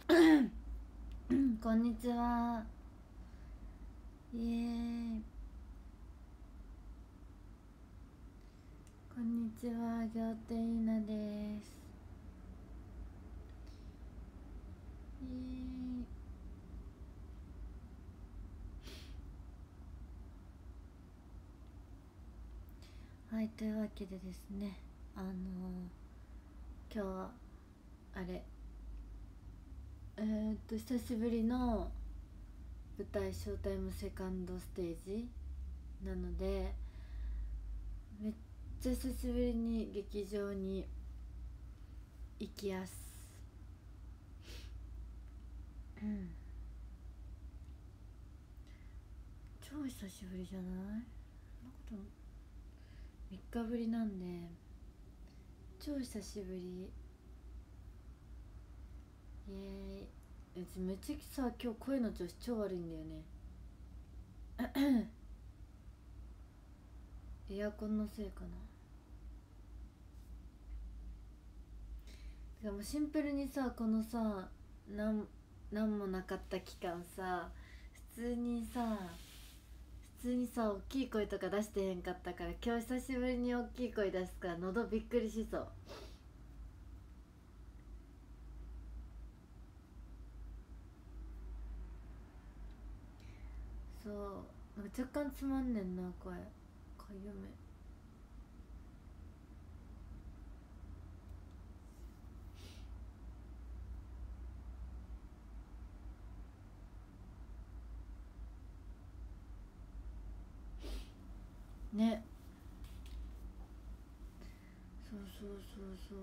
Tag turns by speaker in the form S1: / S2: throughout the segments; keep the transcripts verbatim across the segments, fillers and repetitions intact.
S1: こんにちは。イエーイ。こんにちは、仰天ゆなです。イエーイ。はい、というわけでですね、あのー、今日はあれえー、っと久しぶりの舞台ショータイムセカンドステージなので、めっちゃ久しぶりに劇場に行きやす。うん、超久しぶりじゃない？そんなことみっかぶりなんで超久しぶり。イエーイ。うちめっちゃさ、今日声の調子超悪いんだよね。エアコンのせいかな。でもシンプルにさ、このさ、なんなんもなかった期間さ、普通にさ普通にさ大きい声とか出してへんかったから、今日久しぶりに大きい声出すから喉びっくりしそう。そう、なんか若干つまんねんな声。かゆめ。ね。そうそうそうそう。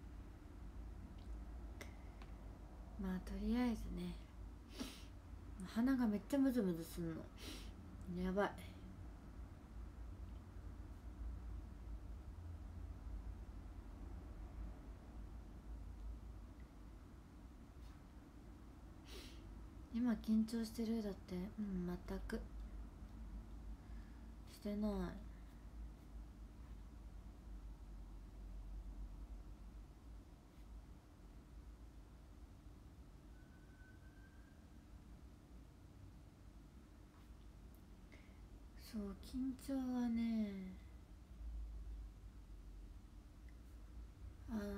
S1: まあとりあえずね、鼻がめっちゃムズムズすんの。やばい。今緊張してる？だって。うん、全くしてない。そう、緊張はね、あの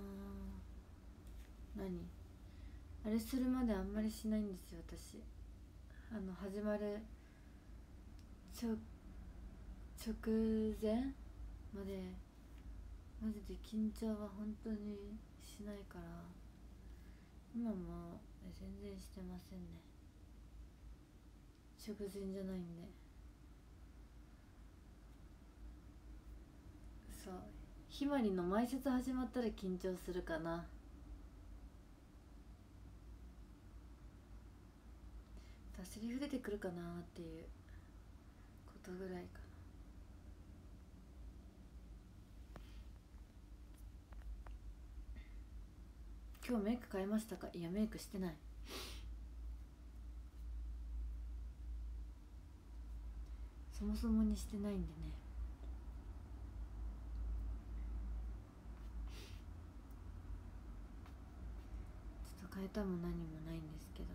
S1: ー、何あれするまであんまりしないんですよ私。あの始まるちょ直前までマジで緊張は本当にしないから、今も全然してませんね。直前じゃないんで。そう、ひまりの前説始まったら緊張するかな。セリフ出てくるかなっていうことぐらいかな。今日メイク変えましたか？いや、メイクしてない。そもそもにしてないんでね。ちょっと変えたも何もないんですけど。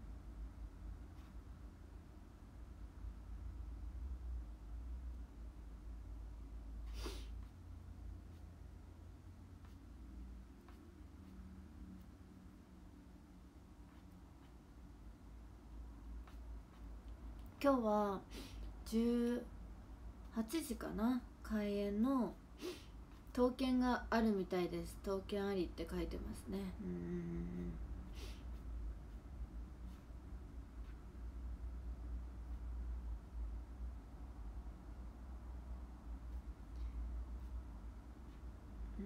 S1: 今日はじゅうはちじかな、開演の刀剣があるみたいです。刀剣ありって書いてますね。うんうんうん。うん、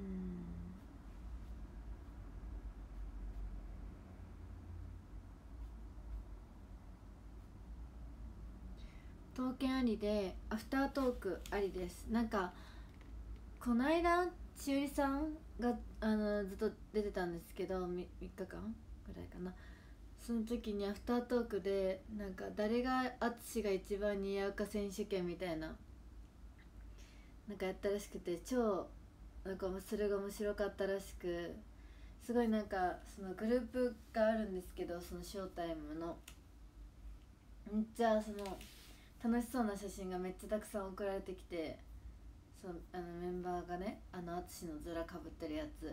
S1: 刀剣ありでアフタートークありです。なんかこないだしおりさんがあのずっと出てたんですけど、 3, 3日間ぐらいかな。その時にアフタートークでなんか誰が淳が一番似合うか選手権みたいななんかやったらしくて、超なんかそれが面白かったらしく、 すごいなんかそのグループがあるんですけど、そのショータイムのめっちゃその楽しそうな写真がめっちゃたくさん送られてきて、そうあのメンバーがね、あの淳のズラかぶってるやつ、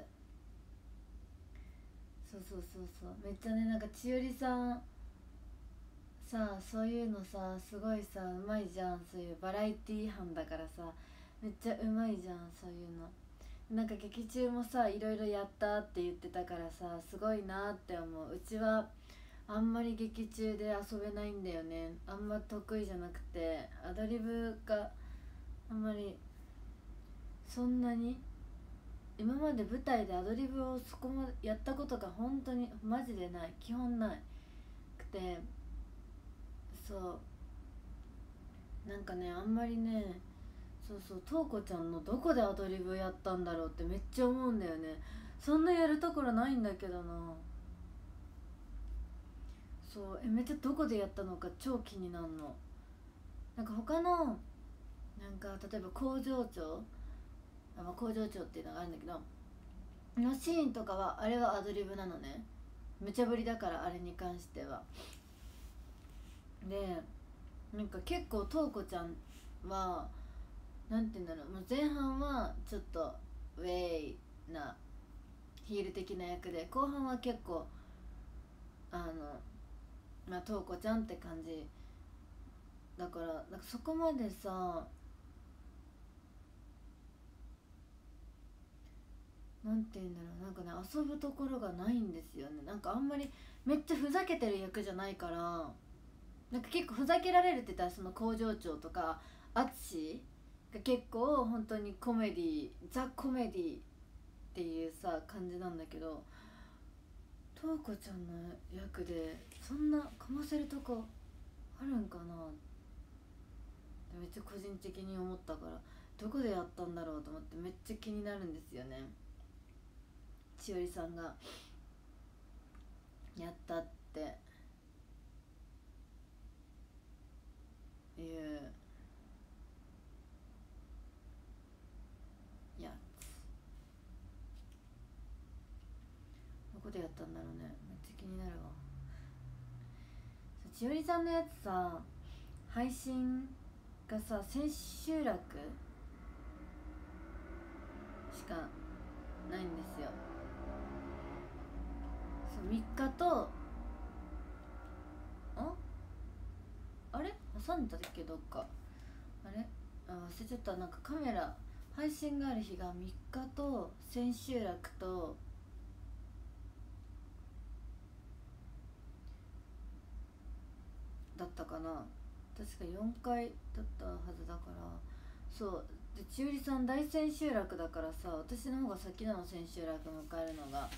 S1: そうそうそうそう、めっちゃね、なんか千織さんさ、そういうのさすごいさうまいじゃん、そういうバラエティー班だからさ、めっちゃうまいじゃんそういうの。なんか劇中もさいろいろやったって言ってたからさ、すごいなって思う。うちはあんまり劇中で遊べないんだよね、あんま得意じゃなくて、アドリブがあんまりそんなに、今まで舞台でアドリブをそこまでやったことが本当にマジでない、基本ないくて、そうなんかね、あんまりね、そうそう、とうこちゃんのどこでアドリブやったんだろうってめっちゃ思うんだよね。そんなやるところないんだけどな。そうえめっちゃどこでやったのか超気になるの。なんか他のなんか例えば工場長、あ、まあ、工場長っていうのがあるんだけどのシーンとかはあれはアドリブなのね、無茶ぶりだから、あれに関しては。でなんか結構とうこちゃんはなんて言うんだろう、もう前半はちょっとウェイなヒール的な役で、後半は結構あのまあとうこちゃんって感じだから、なんかそこまでさ、なんて言うんだろう、なんかね遊ぶところがないんですよね。なんかあんまりめっちゃふざけてる役じゃないから、なんか結構ふざけられるって言ったらその工場長とか淳が結構本当にコメディザ・コメディっていうさ感じなんだけど、とうこちゃんの役でそんなかませるとこあるんかなってめっちゃ個人的に思ったから、どこでやったんだろうと思ってめっちゃ気になるんですよね。千織さんがやったっていうやつ、どこでやったんだろうね、めっちゃ気になるわ。千織さんのやつさ、配信がさ千秋楽しかないんですよ。そうみっかと、ああれ挟んでたっけどっか、あれあ忘れちゃった。なんかカメラ配信がある日がみっかと千秋楽とだったかな、確かよんかいだったはずだから。そうで千織さん大千秋楽だからさ、私の方が先なの、千秋楽迎えるのが。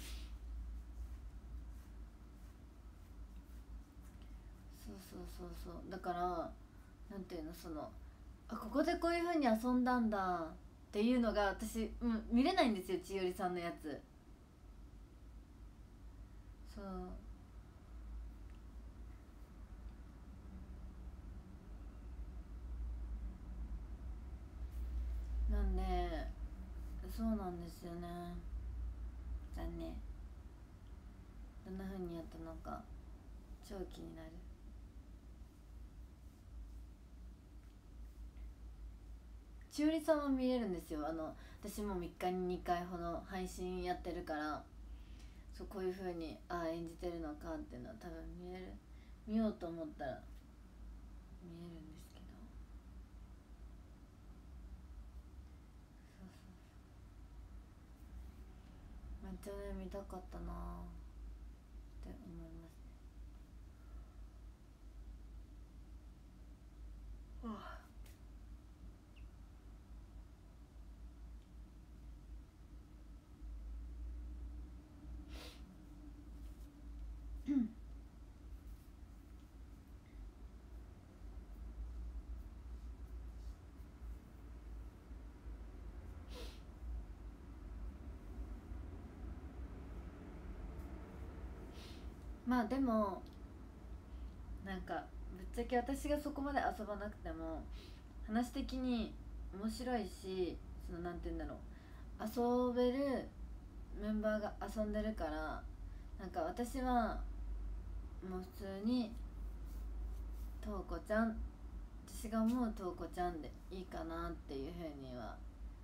S1: そうそうそうそう、だからなんていうの、そのあここでこういう風に遊んだんだっていうのが私、うん、見れないんですよ、千織さんのやつ。そうなんで、そうなんですよね、残念。どんな風にやったのか超気になる。千織さんは見れるんですよ、あの私もみっかににかいほど配信やってるから、そうこういう風にああ演じてるのかっていうのは多分見える、見ようと思ったら見えるんですけど、そうそう、めっちゃね見たかったなって思いますね。はあまあでもなんかぶっちゃけ私がそこまで遊ばなくても話的に面白いし、そのなんて言うんだろう、遊べるメンバーが遊んでるから、なんか私はもう普通にとうこちゃん、私が思うとうこちゃんでいいかなっていうふうには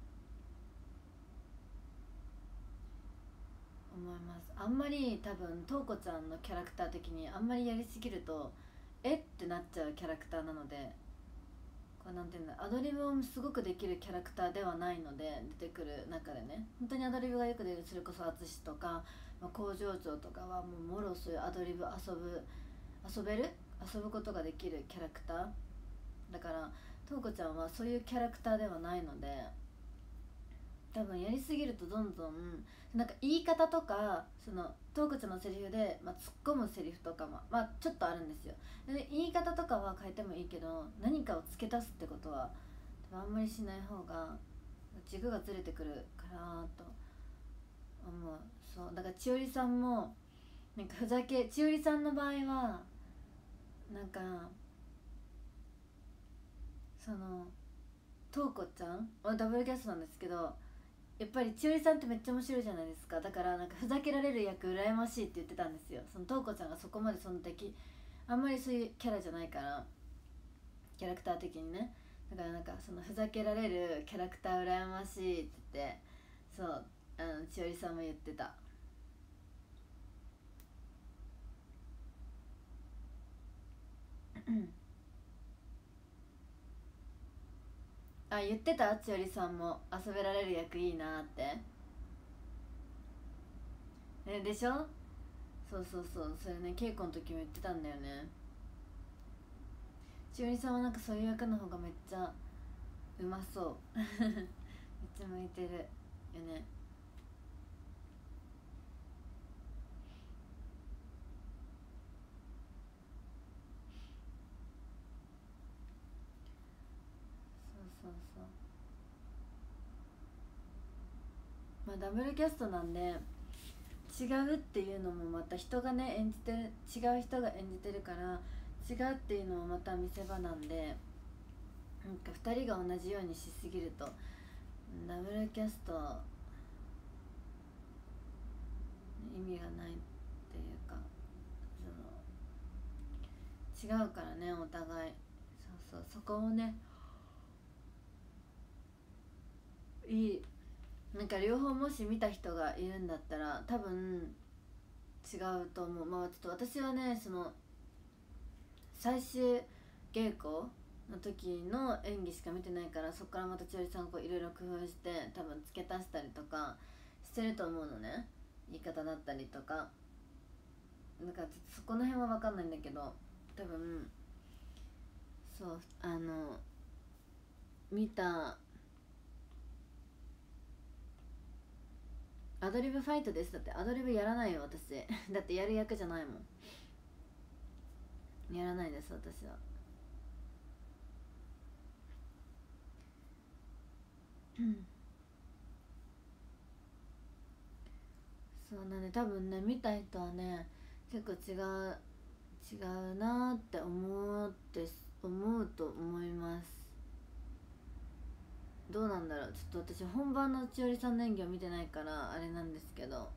S1: 思います。あんまり多分とうこちゃんのキャラクター的にあんまりやりすぎるとえってなっちゃうキャラクターなので、こうなんていうんだ、アドリブをすごくできるキャラクターではないので、出てくる中でね本当にアドリブがよく出る、それこそ淳とか、まあ、工場長とかはもうもろそういうアドリブ遊ぶ遊べる遊ぶことができるキャラクターだから、とうこちゃんはそういうキャラクターではないので、多分やりすぎるとどんどんなんか言い方とか、そのトークちゃんのセリフで、まあ、突っ込むセリフとかも、まあ、ちょっとあるんですよ。で言い方とかは変えてもいいけど、何かを付け足すってことは多分あんまりしない方が軸がずれてくるかなと思う。そうだから千織さんもなんかふざけ、千織さんの場合はなんかそのとうこちゃんはダブルキャストなんですけど、やっぱり千織さんってめっちゃ面白いじゃないですか。だからなんかふざけられる役羨ましいって言ってたんですよ。そのとうこちゃんがそこまでその敵、あんまりそういうキャラじゃないから、キャラクター的にね。だからなんかそのふざけられるキャラクター羨ましいって言って、そう、あの千織さんも言ってた。あ、言ってた、千織さんも遊べられる役いいなって。えでしょ。そうそうそう、それね稽古の時も言ってたんだよね。千織さんはなんかそういう役の方がめっちゃうまそうめっちゃ向いてるよね。そうそうそう、まあダブルキャストなんで違うっていうのもまた人がね演じてる、違う人が演じてるから違うっていうのもまた見せ場なんで、なんかふたりが同じようにしすぎるとダブルキャスト意味がないっていうか、その違うからねお互い。そうそう、そこをねいい、なんか両方もし見た人がいるんだったら多分違うと思う。まあちょっと私はねその最終稽古の時の演技しか見てないから、そこからまた千織さんこういろいろ工夫して多分付け足したりとかしてると思うのね、言い方だったりとか。だからちょっとそこの辺は分かんないんだけど、多分そうあの見たアドリブファイトです。だってアドリブやらないよ私だってやる役じゃないもん。やらないです私は。うんそうなんで、多分ね見た人はね結構違う違うなーって思って思うと思います。どうなんだろう、ちょっと私本番の千織さんの演技を見てないからあれなんですけど、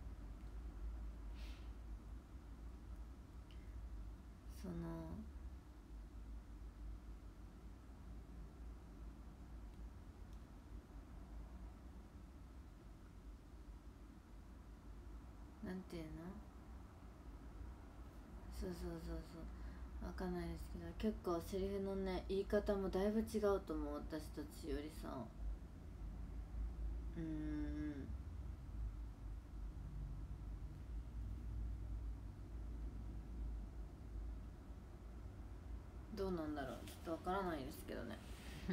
S1: そのなんていうの、そうそうそうそう、わかんないですけど結構セリフのね言い方もだいぶ違うと思う、私と千織さん。うーんどうなんだろう、ちょっとわからないですけどね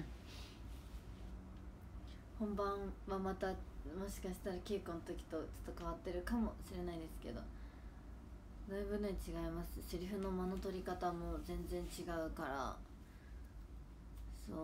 S1: 本番はまたもしかしたら稽古の時とちょっと変わってるかもしれないですけど、だいぶね違います。セリフの間の取り方も全然違うから。そう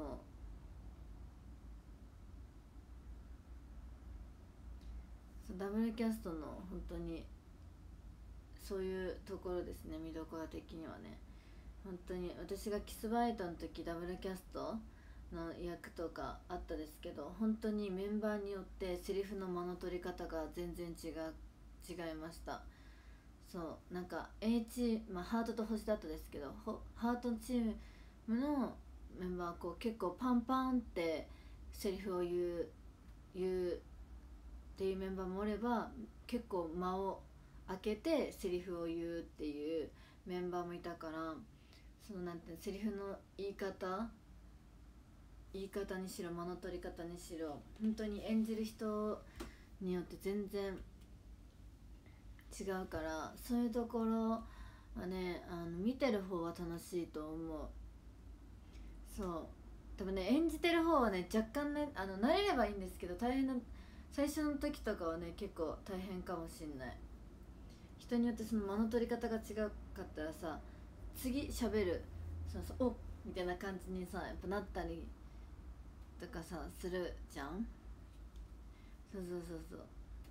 S1: そう、ダブルキャストの本当にそういうところですね、見どころ的にはね。本当に私がキスバイトの時ダブルキャストの役とかあったですけど、本当にメンバーによってセリフの間の取り方が全然違う違いました。そうなんか H、まあ、ハートと星だったですけど、ハートチームのメンバーはこう結構パンパンってセリフを言う言うっていうメンバーもおれば、結構間を空けてセリフを言うっていうメンバーもいたから、そのなんてセリフの言い方言い方にしろ間の取り方にしろ、本当に演じる人によって全然違うから、そういうところはね、あの見てる方は楽しいと思う。そう多分ね、演じてる方はね若干ね、あの慣れればいいんですけど、大変な最初の時とかはね結構大変かもしんない。人によってその間の取り方が違かったらさ、次喋るそうそうおみたいな感じにさやっぱなったりとかさするじゃん。そうそうそうそう。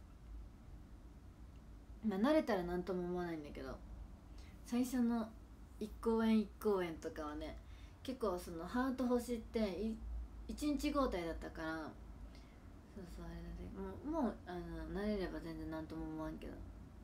S1: まあ慣れたら何とも思わないんだけど、最初のいっ公演いっ公演とかはね、結構そのハート星っていいちにち交代だったから、そうそうあれだね、もうもうあの慣れれば全然何とも思わんけど、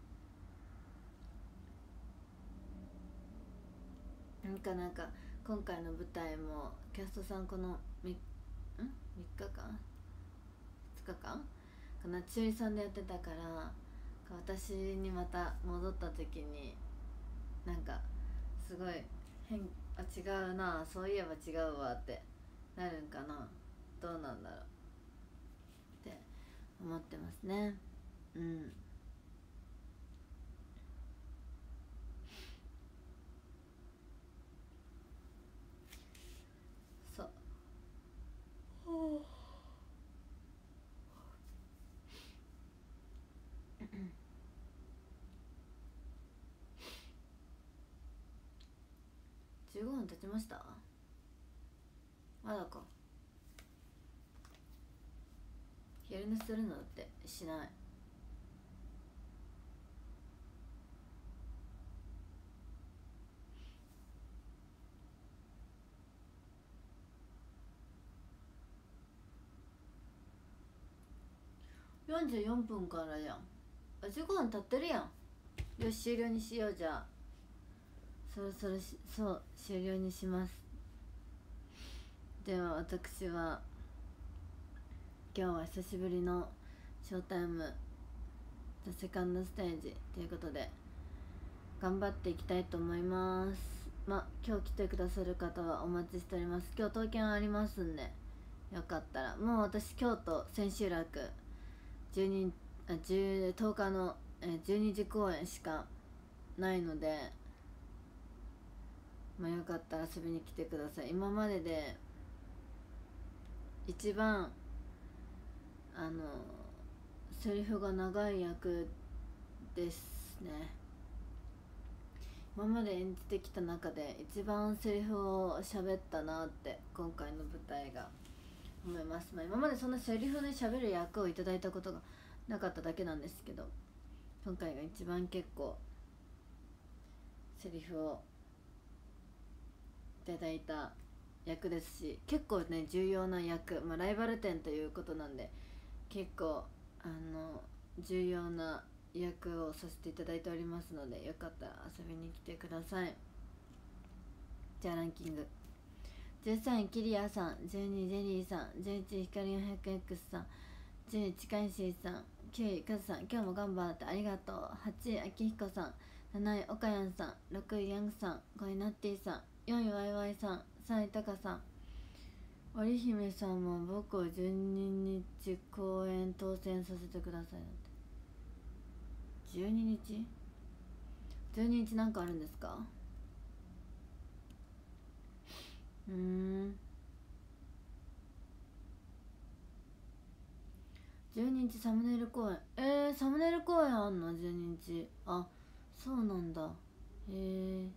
S1: なんかなんか今回の舞台もキャストさんこのみんみっかかんふつかかんかな、千織さんでやってたから、私にまた戻った時になんかすごい変、あ違うな、そういえば違うわってなるんかな、どうなんだろうって思ってますね。うん。そう。じゅうごふん経ちました。まだか。昼寝するのってしない。よんじゅうよんぷんからやん。あじゅうごふん経ってるやん。よし終了にしよう。じゃあそろそろしそう終了にします。では私は今日は久しぶりのショータイムザセカンドステージということで頑張っていきたいと思います。まあ今日来てくださる方はお待ちしております。今日刀剣ありますんで、よかったら。もう私京都千秋楽じゅうにあじゅうとおかのじゅうにじ公演しかないので、まあよかったら遊びに来てください。今までで一番あのセリフが長い役ですね。今まで演じてきた中で一番セリフを喋ったなって今回の舞台が思います。まあ、今までそんなセリフで喋る役をいただいたことがなかっただけなんですけど、今回が一番結構セリフをいただいた役ですし、結構ね重要な役、まあ、ライバル展ということなんで結構あの重要な役をさせていただいておりますので、よかったら遊びに来てください。じゃあランキング、じゅうさんいキリアさん、じゅうにいジェリーさん、じゅういちい光 よんひゃくエックス さん、じゅういちカイシーさん、きゅういカズさん、今日も頑張ってありがとう。はちいあきひこさん、なないおかやんさん、ろくいヤングさん、ごいナッティさん、よんいワイワイさん、さんいタカさん、織姫さんも僕をじゅうににち公演当選させてください。じゅうににち じゅうににちなんかあるんですか？うーんじゅうににちサムネイル公演、えー、サムネイル公演あんの？ じゅうににち、あ、そうなんだ。へえ。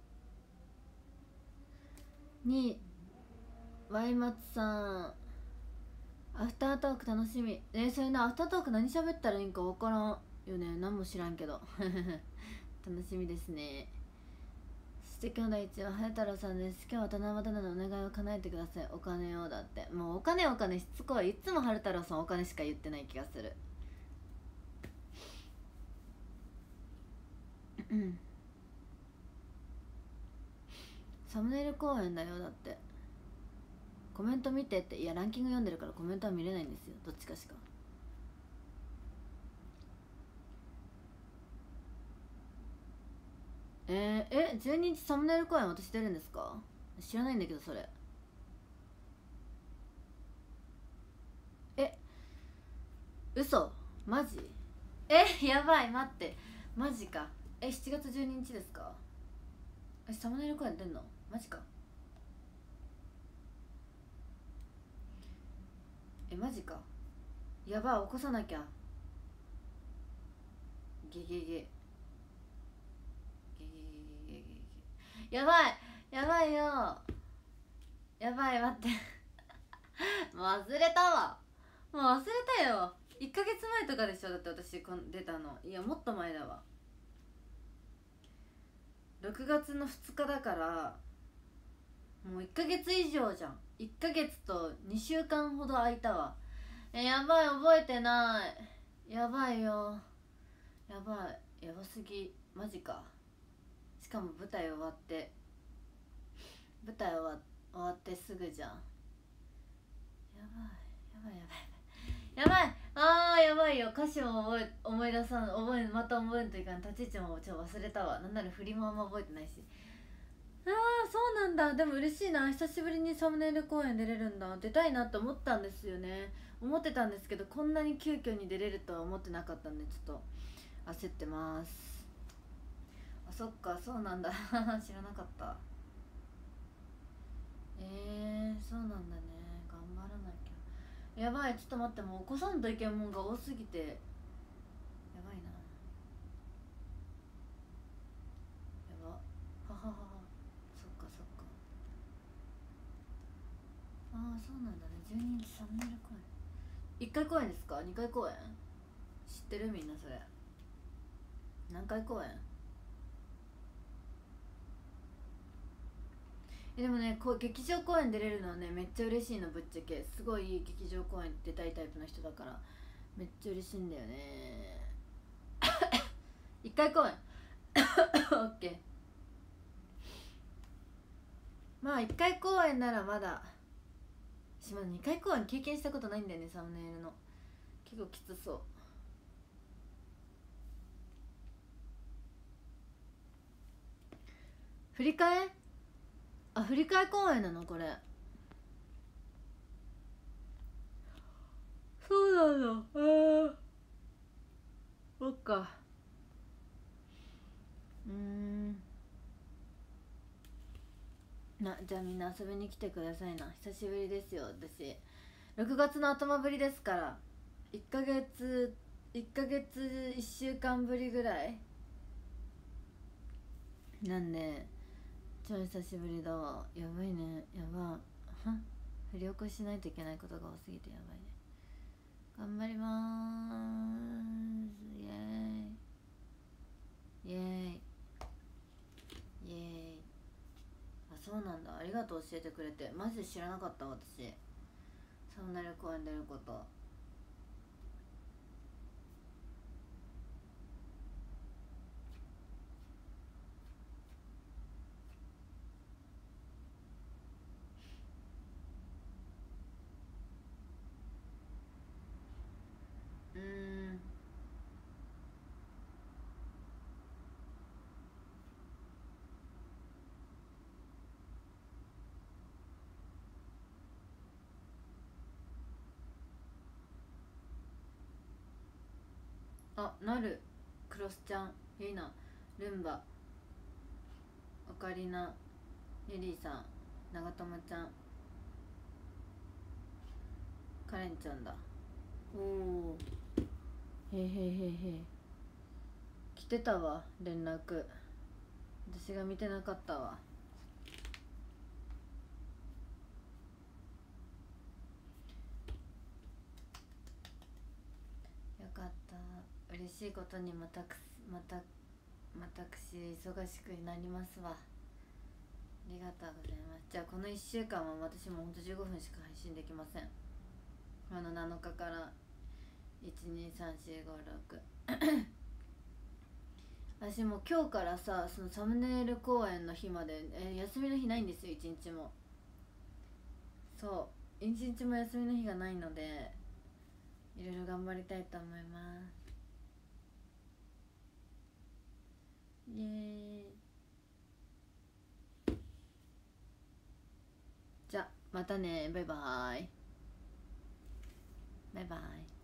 S1: にワイマツさん、アフタートーク楽しみ。えー、それな、アフタートーク何喋ったらいいんか分からんよね。何も知らんけど楽しみですね。そ知的の第一は早太郎さんです。今日は七夕なのでお願いを叶えてください。お金をだって。もうお金お金しつこい。いつも春太郎さんお金しか言ってない気がする。うんサムネイル公演だよ。だってコメント見てって。いやランキング読んでるからコメントは見れないんですよ。どっちかしか。えー、えじゅうににちサムネイル公演私出るんですか？知らないんだけどそれ。え嘘マジ？えやばい待ってマジか。えしちがつじゅうににちですか？えサムネイル公演出んの？マジか。えマジか。やばい起こさなきゃ。ゲゲゲゲゲゲゲゲゲゲやばいやばいよ。やばい待ってもう忘れたわ。もう忘れたよ。いっかげつまえとかでしょ。だって私こん出たの。いやもっと前だわ。ろくがつのふつかだからもういっかげつ以上じゃん。いっかげつとにしゅうかんほど空いたわ。えやばい覚えてない。やばいよ。やばいやばすぎ。マジか。しかも舞台終わって舞台終わ終わってすぐじゃん。やばいやばいやばいやばいやばい。あーやばいよ。歌詞も覚え思い出さん覚えまた覚えんといかん。立ち位置もちょっと忘れたわ。なんなら振りもあんま覚えてないし。あーそうなんだ。でも嬉しいな。久しぶりにサムネイル公演出れるんだ。出たいなって思ったんですよね。思ってたんですけどこんなに急遽に出れるとは思ってなかったんでちょっと焦ってます。あそっかそうなんだ知らなかった。えー、そうなんだね。頑張らなきゃ。やばいちょっと待って。もう起こさんといけんもんが多すぎてやばいな。やばはははは。そっかそっか。ああそうなんだね。じゅうににちサムネイル公演いっかい公演ですか？にかい公演？知ってるみんなそれ。何回公演？えでもねこう劇場公演出れるのはねめっちゃ嬉しいの。ぶっちゃけすごい劇場公演出たいタイプの人だからめっちゃ嬉しいんだよねいっかい公演オッケー。まあいっかい公演ならまだしまだにかい公演経験したことないんだよね。サムネイルの結構きつそう。振り替えあ振り替え公演なのこれ。そうなの。あーそっか。うーんなじゃあみんな遊びに来てくださいな。久しぶりですよ私。ろくがつの頭ぶりですからいっかげついっかげついっしゅうかんぶりぐらいなんで超久しぶりだわ。やばいね。やばは振り起こしないといけないことが多すぎてやばいね。頑張りまーす。イエーイイエーイイエーイ。あそうなんだ。ありがとう教えてくれて。マジで知らなかった私。サムネイル公演出ること。うーんあなるクロスちゃんゆいなルンバオカリナゆりーさん長友ちゃんカレンちゃんだ。おおへへへへ来てたわ連絡。私が見てなかったわ。よかった。嬉しいことにまたくまた私忙しくなりますわ。 りがとうございます。じゃあこのいっしゅうかんは私もほんとじゅうごふんしか配信できません。あのなのかからいちにさんしごろく私もう今日からさ、そのサムネイル公演の日まで、えー休みの日ないんですよ、一日も。そう一日も休みの日がないので、いろいろ頑張りたいと思います。イエーイ。じゃあまたね、バイバーイ。バイバイ。